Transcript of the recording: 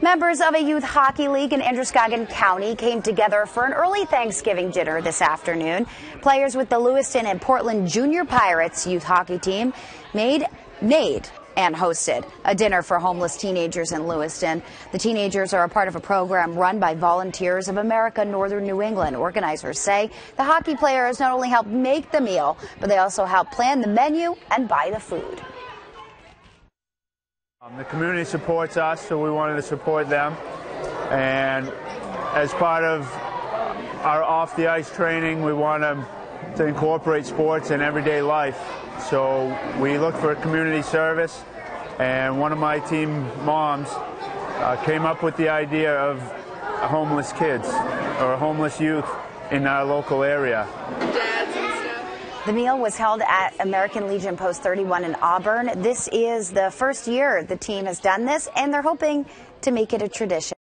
Members of a youth hockey league in Androscoggin County came together for an early Thanksgiving dinner this afternoon. Players with the Lewiston and Portland Junior Pirates youth hockey team made and hosted a dinner for homeless teenagers in Lewiston. The teenagers are a part of a program run by Volunteers of America Northern New England. Organizers say the hockey players not only help make the meal, but they also help plan the menu and buy the food. The community supports us, so we wanted to support them. And as part of our off-the-ice training, we want to incorporate sports in everyday life. So we looked for a community service, and one of my team moms came up with the idea of homeless kids or homeless youth in our local area. The meal was held at American Legion Post 31 in Auburn. This is the first year the team has done this, and they're hoping to make it a tradition.